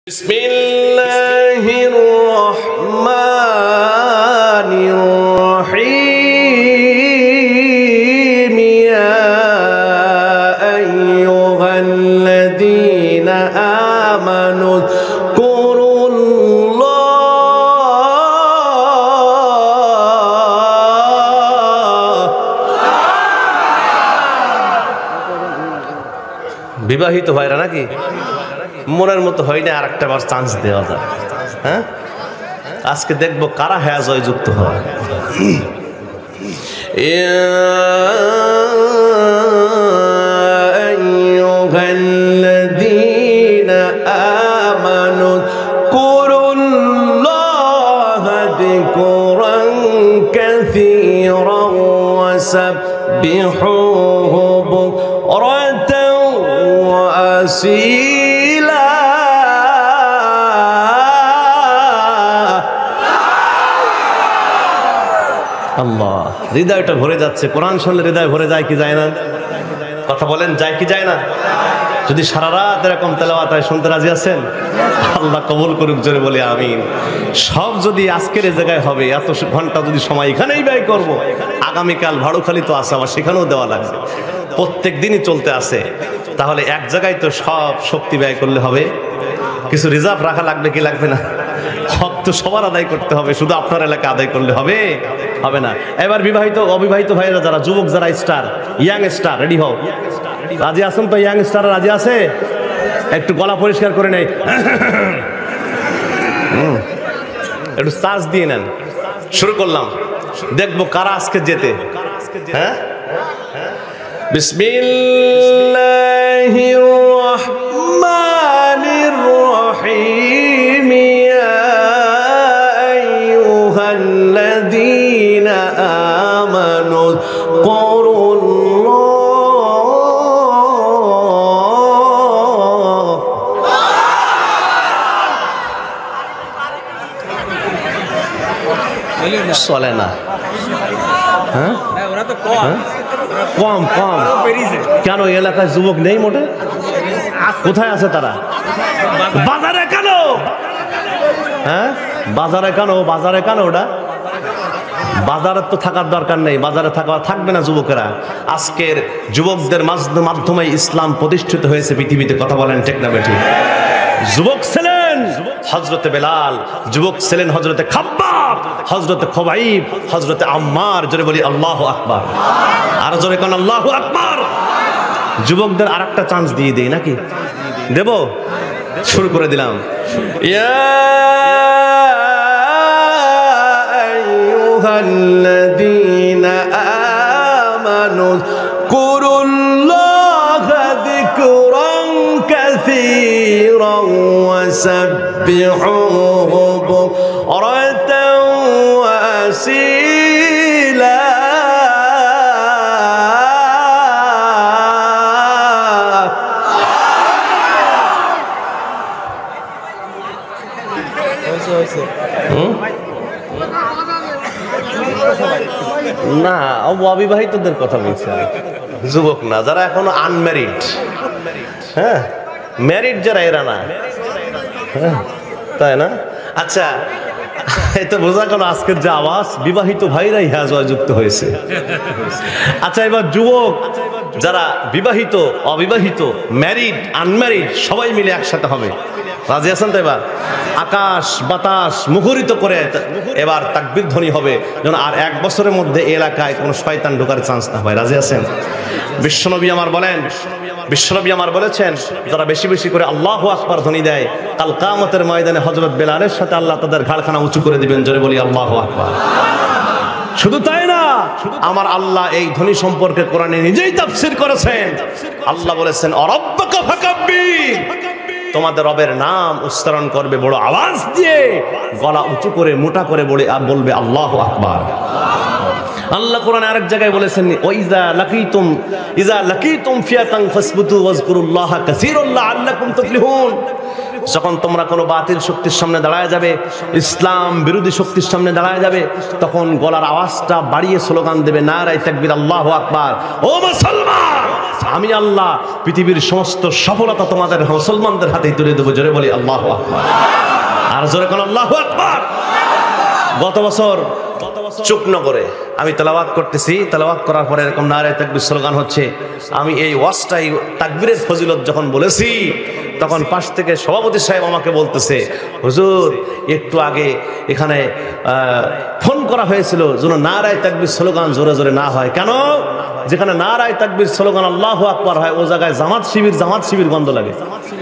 বিসমিল্লাহির রহমানির রহিম ইয়া আইয়ুহাল্লাযীনা আমানু বিবাহিত ভাইরা নাকি মনের মতো হয় না, আর একটা বার চান্স দেওয়া যায়। হ্যাঁ, আজকে দেখবো কারা হ্যাঁ জয়যুক্ত হয়। আইয়ুহাল্লাযীনা আমানু কুরুল্লাহা যিকরান কাসীরান ওয়া সাব্বিহুহু বুকরাতান ওয়া আসীলা। আল্লাহ, হৃদয়টা ভরে যাচ্ছে। কোরআন শুনলে হৃদয় ভরে যায় কি যায় না? কথা বলেন, যায় কি যায় না? যদি সারা রাত এরকম তেলাওয়াত হয়, শুনতে রাজি আছেন? আল্লাহ কবুল করুক, জোরে বলি আমিন। সব যদি আজকের এই জায়গায় হবে, এত ঘন্টা যদি সময় এখানেই ব্যয় করব, আগামীকাল ভাড়ুখালি তো আছে, আবার সেখানেও দেওয়া লাগবে, প্রত্যেক দিনই চলতে আছে। তাহলে এক জায়গায় তো সব শক্তি ব্যয় করলে হবে, কিছু রিজার্ভ রাখা লাগবে কি লাগবে না? হক তো সবার আদায় করতে হবে, শুধু আপনার এলাকা আদায় করলে হবে হবে না। এবার বিবাহিত অবিবাহিত ভাইরা যারা, যুবক যারা, স্টার, ইয়াং স্টার, রেডি হও। রাজি আছেন তো? ইয়াং স্টার রাজি আছে? একটু গলা পরিষ্কার করে নেই, একটু চার্জ দিয়ে নেন। শুরু করলাম, দেখবো কারা আজকে যেতে। হ্যাঁ, বিসমিল্লাহির রহমানির রহিম ইয়া আইয়ুহাল্লাযীনা আমানু চলে না। হ্যাঁ, কম কম কেন? এলাকায় যুবক নেই মোটে? কোথায় আছে তারা? বাজারে কেন? হ্যাঁ, বাজারে কেন? বাজারে কেন? ওটা বাজারে তো থাকার দরকার নেই, বাজারে থাকবে না যুবকেরা। আজকের যুবকদের মাধ্যমে ইসলাম প্রতিষ্ঠিত হয়েছে পৃথিবীতে। কথা বলেন ঠিক না বেঠিক? যুবক ছিলেন হযরতে বেলাল, যুবক ছিলেন হযরতে খাব্বাব, হযরতে খুবাইব, হযরতে আম্মার। জোরে বলি আল্লাহু আকবার। আর জোরে কোন আল্লাহু আকবার। যুবকদের আরেকটা চান্স দিয়ে দেই নাকি? দেব? শুরু করে দিলাম। ইয়া আইয়ুহাল্লাযীনা আমানু কুরুল্লাহা যিকরান কাসীরান ওয়া সাব্বিহুহু বুকরাতান ওয়া আসীলা। না, অবিবাহিতদের কথা বলছি, যুবক না, যারা এখনো আনম্যারিড। হ্যাঁ, ম্যারিড যারা, এরা না। হ্যাঁ, তাই না? আচ্ছা, এটা বোঝা গেল আজকের যে আওয়াজ, বিবাহিত ভাইরাই হ্যাঁ জয়যুক্ত হয়েছে। আচ্ছা, এবার যুবক যারা, বিবাহিত অবিবাহিত, ম্যারিড আনম্যারিড, সবাই মিলে একসাথে হবে। রাজি আছেন তো? এবার আকাশ বাতাস মুখরিত করে এবার তাকবীর ধ্বনি হবে, যেন আর এক বছরের মধ্যে এলাকায় কোনো শয়তান ঢোকার চান্স না হয়। রাজি আছেন? বিশ্বনবী আমার বলেন, বিশ্বনবী আমার বলেছেন, যারা বেশি বেশি করে আল্লাহু আকবার ধ্বনি দেয়, কাল কিয়ামতের ময়দানে হযরত বেলালের সাথে আল্লাহ তাদের ঘাড়খানা উঁচু করে দিবেন। জোরে বলি আল্লাহু আকবার। শুধু তাই না, আমার আল্লাহ এই ধ্বনি সম্পর্কে কোরআনে নিজেই তাফসীর করেছেন। আল্লাহ বলেছেন, অরাব্বাকা ফাকাব্বির, তোমাদের রবের নাম উচ্চারণ করবে বড় আওয়াজ দিয়ে, গলা উঁচু করে মোটা করে বলবে আল্লাহু আকবার। আল্লাহ কোরআনে আরেক জায়গায় বলেছেন, ওয়াইজা লাকিতুম ফিয়াতান ফাসবুতু ওয়াজকুরুল্লাহা কাসীরান লাআল্লাকুম তুফলিহুন। যখন তোমরা কোনো বাতিল শক্তির সামনে দাঁড়ায় যাবে, ইসলাম বিরোধী শক্তির সামনে দাঁড়ায় যাবে, তখন গলার আওয়াজটা বাড়িয়ে স্লোগান দেবে নারায়ে তাকবীর, আল্লাহু আকবার। ও মুসলমান, আমি আল্লাহ পৃথিবীর সমস্ত সফলতা তোমাদের মুসলমানদের হাতেই তুলে দেবো। জোরে বলি আল্লাহু আকবার, আর জোরে কোন আল্লাহু আকবার। গত বছর চুকনগরে আমি তেলাওয়াত করতেছি, তেলাওয়াত করার পরে এরকম নারায়ে তাকবীর স্লোগান হচ্ছে। আমি এই ওয়াজটাই তাকবীরের ফজিলত যখন বলেছি, তখন পাশ থেকে সভাপতি সাহেব আমাকে বলতেছে, হুজুর একটু আগে এখানে ফোন করা হয়েছিল যেন নারায়ে তাকবীর স্লোগান জোরে জোরে না হয়। কেন? যেখানে নারায়ে তাকবীর স্লোগান আল্লাহু আকবার হয়, ও জায়গায় জামাত শিবির গন্ধ লাগে।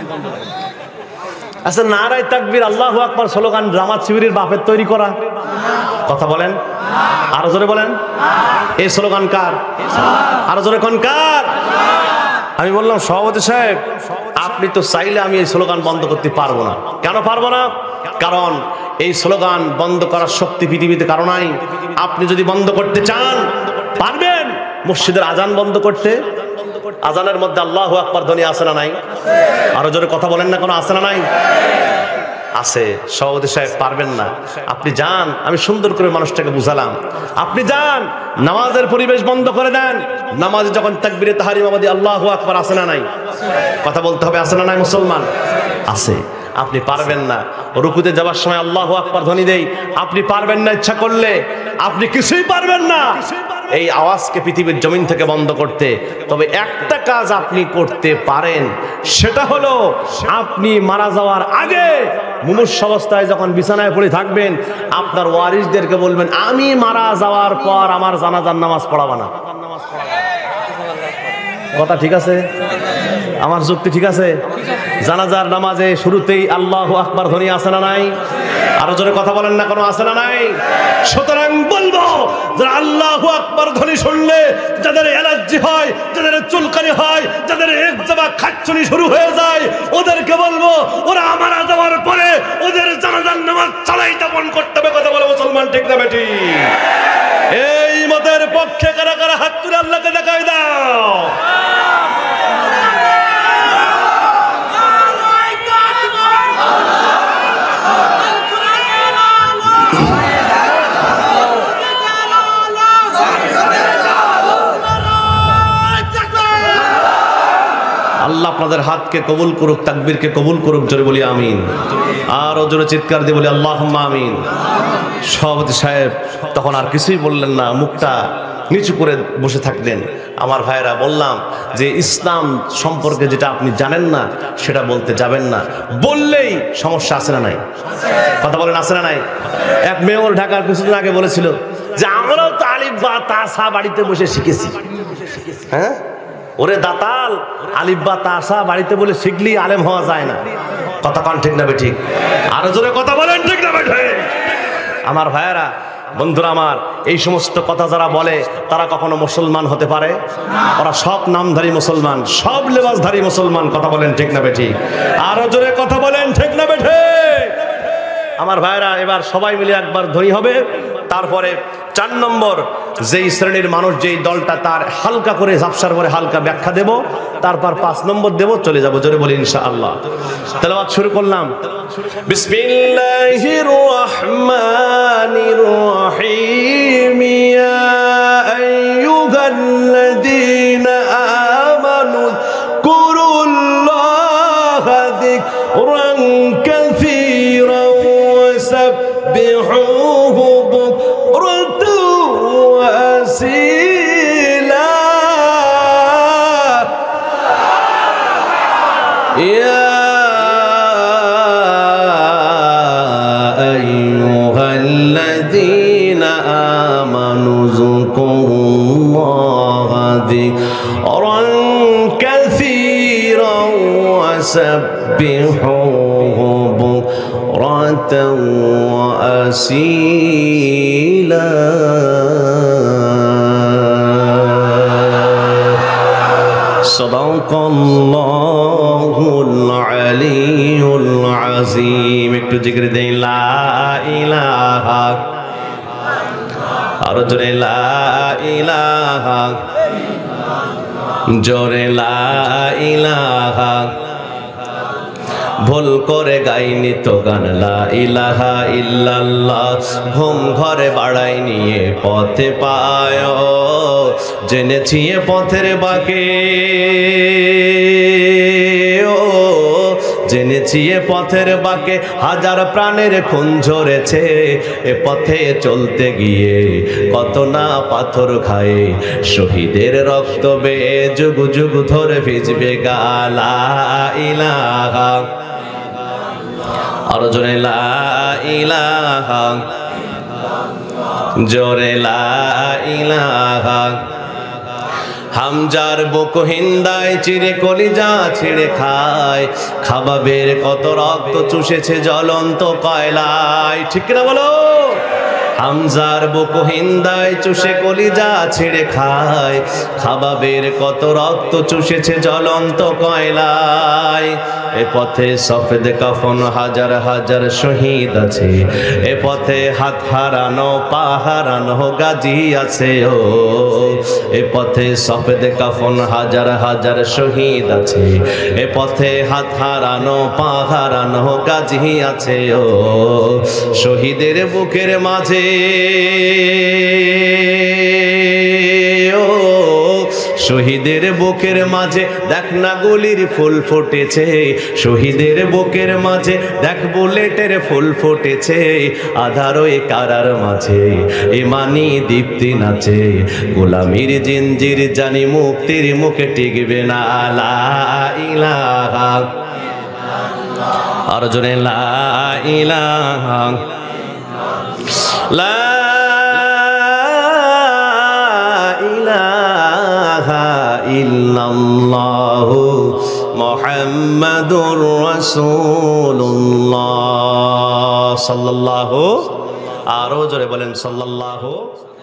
আচ্ছা, নারায়ে তাকবীর আল্লাহু আকবার স্লোগান জামাত শিবিরের বাপের তৈরি করা? কথা বলেন, আরো জোরে বলেন। এই স্লোগান কার? আরো জোরে কোন কার? আমি বললাম, সভাপতি সাহেব আপনি তো চাইলে আমি এই স্লোগান বন্ধ করতে পারবো না। কেন পারবো না? কারণ এই স্লোগান বন্ধ করার শক্তি পৃথিবীতে কারো নাই। আপনি যদি বন্ধ করতে চান পারবেন। মসজিদের আজান বন্ধ করতে, আজানের মধ্যে আল্লাহু আকবার ধ্বনি আছে না নাই? আরো জোরে কথা বলেন না, কোনো আছে না নাই? আছে। সভাপতি সাহেব পারবেন না, আপনি যান, আমি সুন্দর করে মানুষটাকে বুঝালাম। আপনি যান, নামাজের পরিবেশ বন্ধ করে দেন। নামাজে যখন তাকবীরে তাহরিমা বাদি আল্লাহু আকবার আছে না নাই? কথা বলতে হবে, আছে না নাই মুসলমান? আছে। আপনি পারবেন না। রুকুতে যাওয়ার সময় আল্লাহু আকবার ধ্বনি দেই, আপনি পারবেন না। ইচ্ছা করলে আপনি কিছুই পারবেন না এই আওয়াজকে পৃথিবীর জমিন থেকে বন্ধ করতে। তবে একটা কাজ আপনি করতে পারেন, সেটা হলো আপনি মারা যাওয়ার আগে মুমূর্ষু অবস্থায় যখন বিছানায় পড়ে থাকবেন, আপনার ওয়ারিসদেরকে বলবেন, আমি মারা যাওয়ার পর আমার জানাজার নামাজ পড়াবা না। কথা ঠিক আছে? আমার যুক্তি ঠিক আছে? জানাজার নামাজে শুরুতেই আল্লাহু আকবার ধ্বনি আছে না নাই? আরো জোরে কথা বলেন না, কোনো আছে না নাই? সুতরাং বলবো, যারা আল্লাহু আকবার ধ্বনি শুনলে যাদের অ্যালার্জি হয়, যাদের চুলকানি হয়, যাদের একজামা খাচ্ছুনি শুরু হয়ে যায়, ওদেরকে বলবো ওরা মারা যাওয়ার পরে ওদের জানাজার নামাজ চালাই যাপন করতে হবে। কথা বলে মুসলমান, ঠিক না বেটি? এই মতের পক্ষে কারা কারা হাত তুলে আল্লাহকে দেখাই দাও। আল্লাহ আপনাদের হাতকে কবুল করুক, তাকবীরকে কবুল করুক। জোরে বলি আমিন। আরো জোরে চিৎকার দিয়ে বলি আল্লাহুম্মা আমিন। সভাপতি সাহেব তখন আর কিছুই বললেন না, মুখটা নিচু করে বসে থাকলেন। আমার ভাইয়েরা, বললাম যে ইসলাম সম্পর্কে যেটা আপনি জানেন না সেটা বলতে যাবেন না। বললেই সমস্যা আছে না নাই? কথা বলেন, আছে না নাই? এক মেয়র ঢাকার কিছুদিন আগে বলেছিল যে আমরাও তো আলিফ বা তা সা বাড়িতে বসে শিখেছি। হ্যাঁ, ওরে দাতাল, আলিফ বা তা সা বাড়িতে বলে শিখলি আলেম হওয়া যায় না। কথা কন ঠিক না বেঠিক? আরো জোরে কথা বলেন, ঠিক না বেঠিক? আমার ভাইয়েরা, বন্ধুরা আমার, এই সমস্ত কথা যারা বলে তারা কখনো মুসলমান হতে পারে? ওরা সব নামধারী মুসলমান, সব লেবাসধারী মুসলমান। কথা বলেন, ঠিক না বেঠিক? আরো জোরে কথা বলেন, ঠিক না বেঠিক? আমার ভাইয়েরা, এবার সবাই মিলে একবার ধ্বনি হবে। তারপরে 4 নম্বর যেই শ্রেণীর মানুষ, যেই দলটা, তার হালকা করে ঝাপসার পরে হালকা ব্যাখ্যা দেব। তারপর 5 নম্বর দেব, চলে যাব। জোরে বলি ইনশাআল্লাহ। তেলাওয়াত শুরু করলাম। বিসমিল্লাহির রহমানির রহিম। ইয়া আইয়ুহাল্লাযীনা আমানু কুরুল্লাহা যিকরান কাসীরান ওয়াসাব্বিহুহু বুকরাতাও ওয়া আসীলা। ইয়া আইয়ুহাল্লাযীনা আমানু যকুরুল্লাহা যিকরান কাসীরান ওয়াসাব্বিহুহু বুকরাতাও ওয়া আসীলা। সাদাকাল্লাহুল আলিয়্যুল আযীম। একটু জিকির দেই, লা ইলাহা, আর জোরে লা ইলাহা, জোরে লা ইলাহা। ভুল করে গাইনি তো গান লা ইলাহা ইল্লাল্লাহ, ঘুম ঘরে বাড়াই নিয়ে পথে পায়, জেনেছি এ পথের বাঁকে, জেনেছি এ পথের বাঁকে হাজার প্রাণের খুন ঝরেছে, এ পথে চলতে গিয়ে কত না পাথর খায়, শহীদের রক্ত বেয়ে যুগ যুগ ধরে ভিজবে গা লা ইলাহা, আর জোরে লা ইলাহা, জোরে লা ইলাহা। হামজার বুক হিন্দায় চিরে কলিজা ছিঁড়ে খায়, খাবাবের কত রক্ত চুষেছে জ্বলন্ত কয়লায়, ঠিক না বলো? হামজার বুক হিন্দায় চুষে কলিজা ছিঁড়ে খায়, খাবাবের কত রক্ত চুষেছে জ্বলন্ত কয়লায়। এ পথে সফেদ কাফন হাজার হাজার শহীদ আছে, এ পথে হাত হারানো পা হারানো গাজী আছে, ও এ পথে সফেদ কাফন হাজার হাজার শহীদ আছে, এ পথে হাত হারানো পা হারানো গাজী আছে, ও শহীদের বুকের মাঝে, শহীদের বুকের মাঝে দেখ না গুলির ফুল ফুটেছে, শহীদের বুকের মাঝে দেখ বুলেটের ফুল ফুটেছে, আধারো এ কারার মাঝে ইমানি দীপ্তি নাচে, গোলামির জিঞ্জির জানি মুক্তির মুখে টিকবে না লা ইলাহা, আর জোরে লা ইলাহা, লা ইলাহা ইল্লাল্লাহু মুহাম্মাদুর রাসূলুল্লাহ সাল্লাল্লাহু, আরো জোরে বলেন সাল্লাল্লাহু।